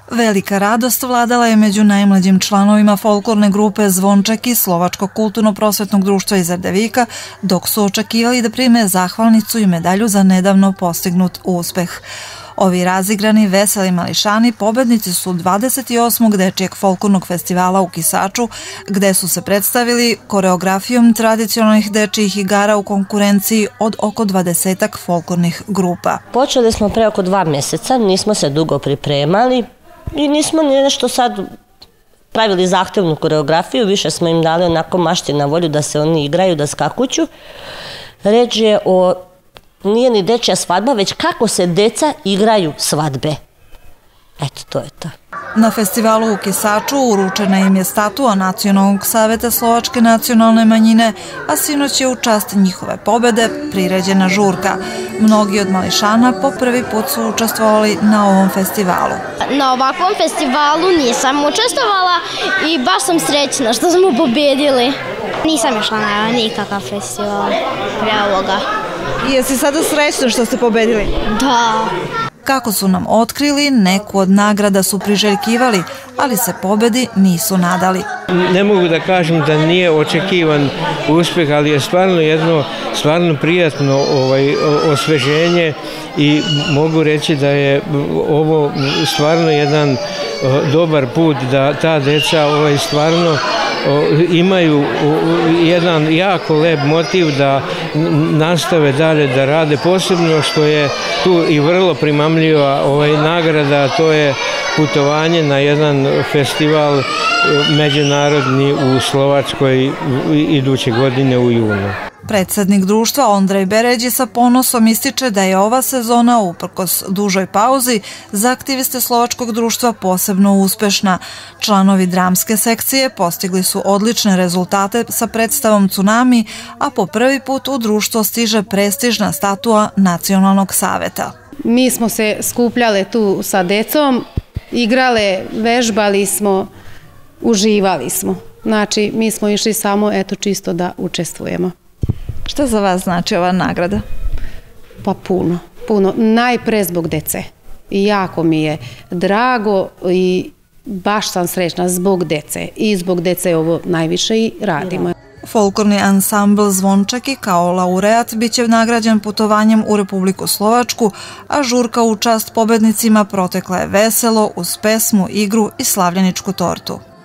Velika radost vladala je među najmlađim članovima folklorne grupe Zvončeki Slovačkog kulturno-prosvetnog društva iz Erdevika, dok su očekivali da prime zahvalnicu i medalju za nedavno postignut uspeh. Ovi razigrani, veseli mališani pobednici su 28. dečijeg folklornog festivala u Kisaču, gde su se predstavili koreografijom tradicionalnih dečijih igara u konkurenciji od oko 20-ak folklornih grupa. Počeli smo pre oko 2 mjeseca, nismo se dugo pripremali i nismo nešto sad pravili zahtevnu koreografiju, više smo im dali onako mašti na volju da se oni igraju, da skakuću. Reč je o nije ni dečja svadba, već kako se deca igraju svadbe. Eto, to je to. Na festivalu u Kisaču uručena im je statua Nacionalnog saveta slovačke nacionalne manjine, a sinoć je u čast njihove pobede priređena žurka. Mnogi od mališana po prvi put su učestvovali na ovom festivalu. Na ovakvom festivalu nisam učestvovala i baš sam srećna što smo pobjedili. Nisam išla na nikakav festival pre ovoga. Jesi sada srećna što ste pobedili? Da. Kako su nam otkrili, neku od nagrada su priželjkivali, ali se pobedi nisu nadali. Ne mogu da kažem da nije očekivan uspjeh, ali je stvarno jedno prijatno osveženje i mogu reći da je ovo stvarno jedan dobar put da ta deca stvarno imaju jedan jako lep motiv da nastave dalje da rade, posebno što je tu i vrlo primamljiva nagrada, to je putovanje na jedan festival međunarodni u Slovačkoj iduće godine u junu. Predsednik društva Ondrej Beređi sa ponosom ističe da je ova sezona, uprkos dužoj pauzi, za aktiviste slovačkog društva posebno uspešna. Članovi dramske sekcije postigli su odlične rezultate sa predstavom Tsunami, a po prvi put u društvo stiže prestižna statua Nacionalnog saveta. Mi smo se skupljale tu sa decom, igrale, vežbali smo, uživali smo. Znači, mi smo išli samo čisto da učestvujemo. Šta za vas znači ova nagrada? Pa puno. Najpre zbog dece. I jako mi je drago i baš sam srećna zbog dece. I zbog dece ovo najviše i radimo. Folklorni ansambl Zvončeki kao laureat biće nagrađen putovanjem u Republiku Slovačku, a žurka u čast pobednicima protekla je veselo uz pesmu, igru i slavljeničku tortu.